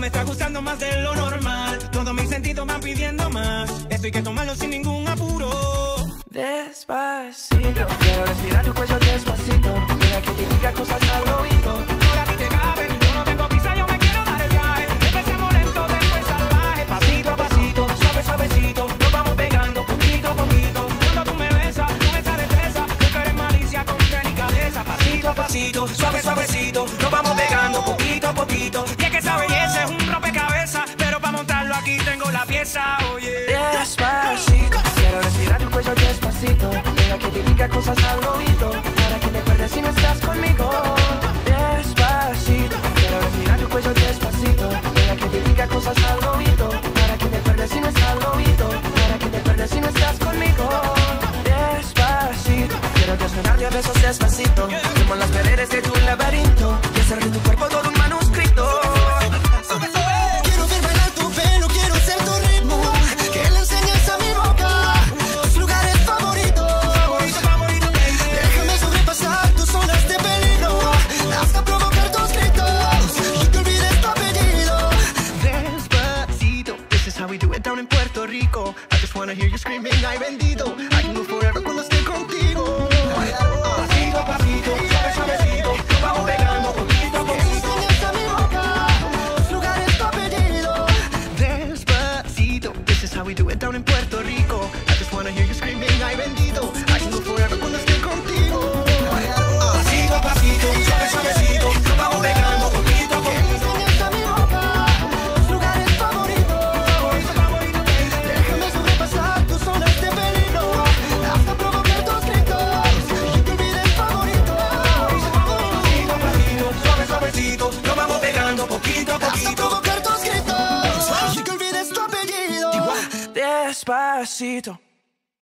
está gustando más de lo normal. Todos mis sentidos van pidiendo más. Esto hay que tomarlo sin ningún apuro. Despacito, quiero respirar tu cuello despacito. Mira que te diga cosas al oído. Ahora a ti te cabe, yo no tengo prisa, yo me quiero dar el viaje. Empecemos lento, después salvaje. Pasito a pasito, suave, suavecito. Nos vamos pegando poquito a poquito. Cuando tú me besas, con esa destreza, yo que eres malicia con delicadeza. Pasito a pasito, suave, suavecito. Nos vamos pegando poquito a poquito. Y es que esa belleza es un rompecabezas, pero para montarlo aquí tengo la pieza, oye. Despacito, quiero respirar tu cuello despacito. Mira que te diga cosas al oído. Para que te pierdas si no estás conmigo. Despacito, quiero respirar tu cuello despacito. Mira que te diga cosas al oído. Para que te pierdas si no estás al oído. Para que te pierdas si no estás conmigo. Despacito, quiero desnudarte a besos despacito. Como las paredes de tu laberinto. Y hacer de tu cuerpo todo un manuscrito. Quiero ver bailar tu pelo, quiero ser tu ritmo. Que le enseñes a mi boca tus lugares favoritos. Déjame sobrepasar tus zonas de peligro hasta provocar tus gritos y que olvides tu apellido. Despacito, this is how we do it down in Puerto Rico. I just wanna hear you screaming, ay bendito. I can go forever cuando esté contigo. Pasito a pasito, suave, suavecito. Nos vamos pegando poquito a Que le poquito. enseñes a mi boca tus lugares tu apellido. Despacito, this is how we do it down in Puerto Rico. I just wanna hear you screaming, ay bendito. I can go forever cuando esté contigo. Pasito a pasito, suave, suavecito. Nos vamos pegando poquito a Que le poquito. enseñes a mi boca tus lugares favoritos. Déjame sobrepasar tus zonas de peligro hasta provocar tus gritos y que olvides favorito. Pasito a pasito, suave, suavecito. Nos vamos pegando poquito a Hasta poquito. provocar tus gritos y que olvides tu apellido. Despacito.